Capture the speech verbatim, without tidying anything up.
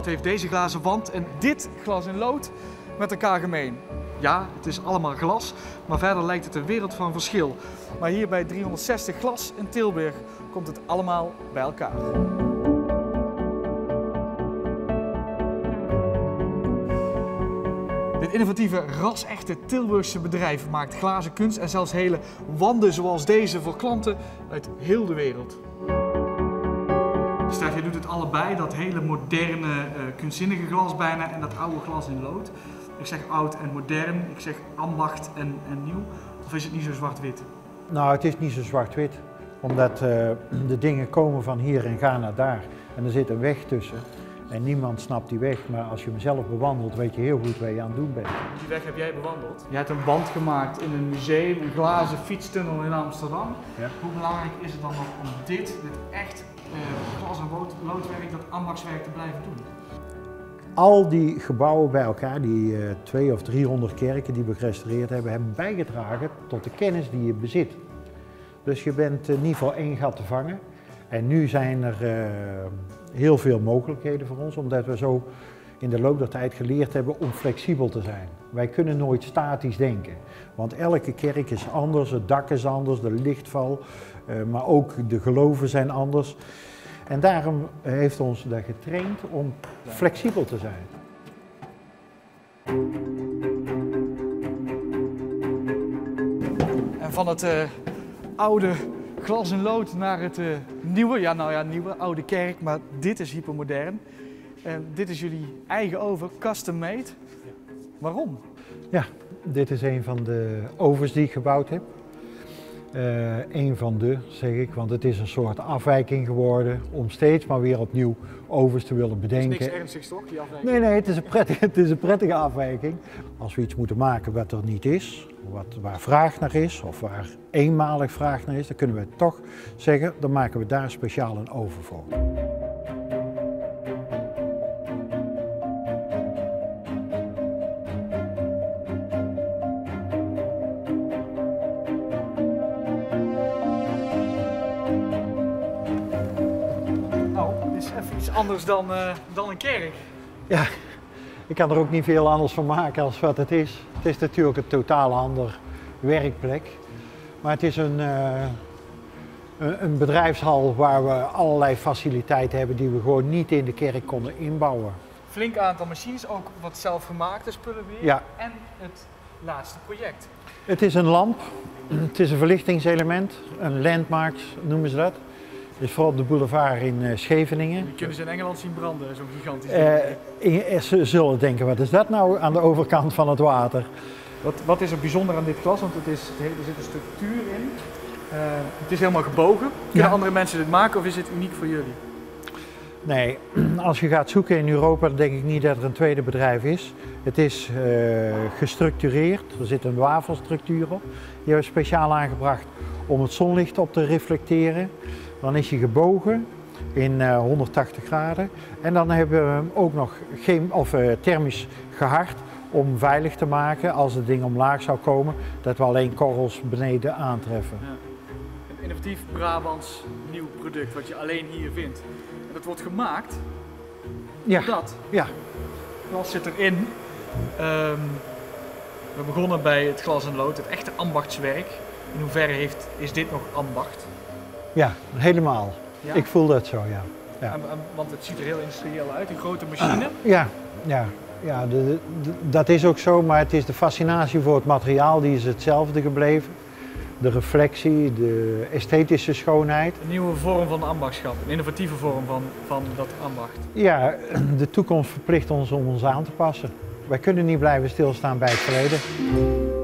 Wat heeft deze glazen wand en dit glas in lood met elkaar gemeen? Ja, het is allemaal glas, maar verder lijkt het een wereld van verschil. Maar hier bij driehonderdzestig Glas in Tilburg komt het allemaal bij elkaar. Dit innovatieve, ras-echte Tilburgse bedrijf maakt glazen kunst en zelfs hele wanden zoals deze voor klanten uit heel de wereld. Stef, je doet het allebei, dat hele moderne, uh, kunstzinnige glas bijna en dat oude glas in lood. Ik zeg oud en modern, ik zeg ambacht en, en nieuw. Of is het niet zo zwart-wit? Nou, het is niet zo zwart-wit. Omdat uh, de dingen komen van hier en gaan naar daar. En er zit een weg tussen. En niemand snapt die weg, maar als je hem zelf bewandelt, weet je heel goed waar je aan het doen bent. Die weg heb jij bewandeld? Je hebt een band gemaakt in een museum, een glazen fietstunnel in Amsterdam. Ja. Hoe belangrijk is het dan nog om dit, dit echt uh, glas- en loodwerk, dat ambachtswerk te blijven doen? Al die gebouwen bij elkaar, die uh, twee of driehonderd kerken die we gerestaureerd hebben, hebben bijgedragen tot de kennis die je bezit. Dus je bent in ieder geval één gat te vangen. En nu zijn er uh, heel veel mogelijkheden voor ons, omdat we zo in de loop der tijd geleerd hebben om flexibel te zijn. Wij kunnen nooit statisch denken, want elke kerk is anders, het dak is anders, de lichtval, uh, maar ook de geloven zijn anders. En daarom heeft ons dat getraind om flexibel te zijn. En van het uh, oude glas en lood naar het uh, nieuwe, ja nou ja nieuwe, oude kerk, maar dit is hypermodern. En dit is jullie eigen oven, custom made. Waarom? Ja, dit is een van de ovens die ik gebouwd heb. Uh, een van de, zeg ik, want het is een soort afwijking geworden om steeds maar weer opnieuw ovens te willen bedenken. Het is niks ernstigs toch, die afwijking? Nee, nee, het is een prettige, het is een prettige afwijking. Als we iets moeten maken wat er niet is, wat, waar vraag naar is of waar eenmalig vraag naar is, dan kunnen we toch zeggen, dan maken we daar speciaal een oven voor. Even iets anders dan, uh, dan een kerk. Ja, ik kan er ook niet veel anders van maken als wat het is. Het is natuurlijk een totaal ander werkplek. Maar het is een, uh, een, een bedrijfshal waar we allerlei faciliteiten hebben die we gewoon niet in de kerk konden inbouwen. Flink aantal machines, ook wat zelfgemaakte spullen weer. Ja. En het laatste project. Het is een lamp, het is een verlichtingselement, een landmark noemen ze dat. Dus vooral op de boulevard in uh, Scheveningen. Die kunnen ze in Engeland zien branden, zo'n gigantisch ding. Uh, ze zullen denken, wat is dat nou aan de overkant van het water? Wat, wat is er bijzonder aan dit glas? Want het is, er zit een structuur in. Uh, het is helemaal gebogen. Kunnen ja. andere mensen dit maken of is het uniek voor jullie? Nee, als je gaat zoeken in Europa, dan denk ik niet dat er een tweede bedrijf is. Het is uh, gestructureerd, er zit een wafelstructuur op. Die hebben we speciaal aangebracht om het zonlicht op te reflecteren. Dan is hij gebogen in uh, honderdtachtig graden en dan hebben we hem ook nog geen, of, uh, thermisch gehard om veilig te maken als het ding omlaag zou komen, dat we alleen korrels beneden aantreffen. Ja. Een innovatief Brabants nieuw product wat je alleen hier vindt. En dat wordt gemaakt ja. door dat. Ja. Het glas zit erin. Um, we begonnen bij het glas en lood, het echte ambachtswerk. In hoeverre heeft, is dit nog ambacht? Ja, helemaal. Ja? Ik voel dat zo, ja. ja. En, en, want het ziet er heel industrieel uit, die grote machine. Uh, ja, ja, ja de, de, dat is ook zo, maar het is de fascinatie voor het materiaal, die is hetzelfde gebleven. De reflectie, de esthetische schoonheid. Een nieuwe vorm van ambachtschap, een innovatieve vorm van, van dat ambacht. Ja, de toekomst verplicht ons om ons aan te passen. Wij kunnen niet blijven stilstaan bij het verleden.